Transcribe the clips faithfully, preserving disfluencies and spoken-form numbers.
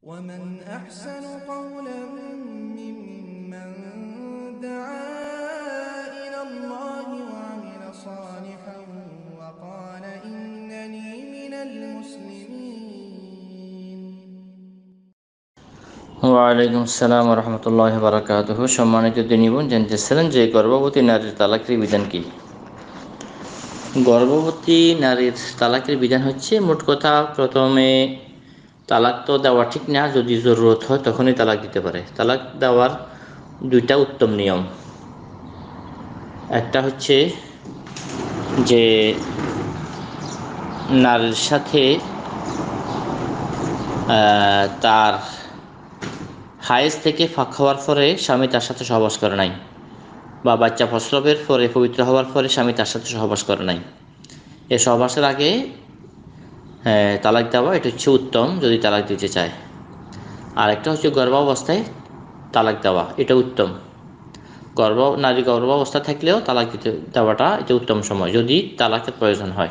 ومن أحسن قولا ممن دعا إلى الله وعمل صالحا وقال إنني من المسلمين। ওয়ালাইকুম আসসালাম রহমতুল্লাহ বারাকাতুহ। সম্মানিত দিনী বোন, জানতেছিলেন যে গর্ভবতী নারীর তালাকের বিধান কি? গর্ভবতী নারীর তালাকের বিধান হচ্ছে, মোট কথা প্রথমে তালাক তো দেওয়া ঠিক না, যদি জরুরত হয় তখনই তালাক দিতে পারে। তালাক দেওয়ার দুইটা উত্তম নিয়ম। একটা হচ্ছে যে নারীর সাথে তার হায়েজ থেকে ফাঁক হওয়ার পরে স্বামী তার সাথে সহবাস করে নাই, বা বাচ্চা প্রসবের পরে পবিত্র হওয়ার পরে স্বামী তার সাথে সহবাস করে নাই। এ সহবাসের আগে তালাক দেওয়া, এটা হচ্ছে উত্তম যদি তালাক দিতে চায়। আর একটা হচ্ছে গর্ভাবস্থায় তালাক দেওয়া, এটা উত্তম। গর্ভ নারী গর্ভাবস্থা থাকলেও তালাক দিতে দেওয়াটা এটা উত্তম সময়, যদি তালাকের প্রয়োজন হয়।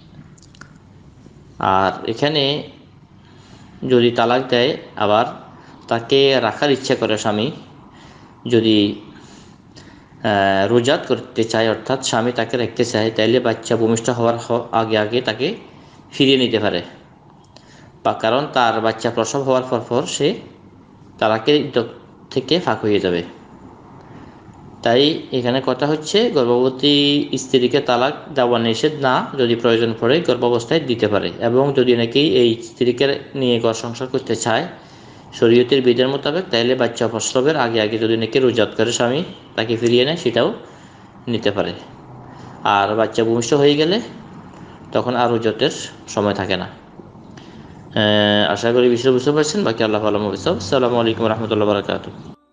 আর এখানে যদি তালাক দেয়, আবার তাকে রাখার ইচ্ছা করে স্বামী, যদি রোজাত করতে চায়, অর্থাৎ স্বামী তাকে রাখতে চায়, তাইলে বাচ্চা ভূমিষ্ঠ হওয়ার আগে আগে তাকে ফিরিয়ে নিতে পারে, বা কারণ তার বাচ্চা প্রসব হওয়ার পর পর সে তালাকের ইদ্যত থেকে ফাঁক হয়ে যাবে। তাই এখানে কথা হচ্ছে, গর্ভবতী স্ত্রীকে তালাক দেওয়া নিষেধ না, যদি প্রয়োজন পড়ে গর্ভাবস্থায় দিতে পারে। এবং যদি নাকি এই স্ত্রীকে নিয়ে ঘর সংসার করতে চায় শরীয়তের বিধান মোতাবেক, তাইলে বাচ্চা প্রসবের আগে আগে যদি নাকি রোজাত করে স্বামী তাকে ফিরিয়ে নেয়, সেটাও নিতে পারে। আর বাচ্চা ভূমিষ্ঠ হয়ে গেলে তখন আর রোজাতের সময় থাকে না। আশা করি বিষয় বুঝতে পারছেন। বাকি আল্লাহ আলম। আসসালামু আলাইকুম রহমতুল্লাহ বারাকাতুহু।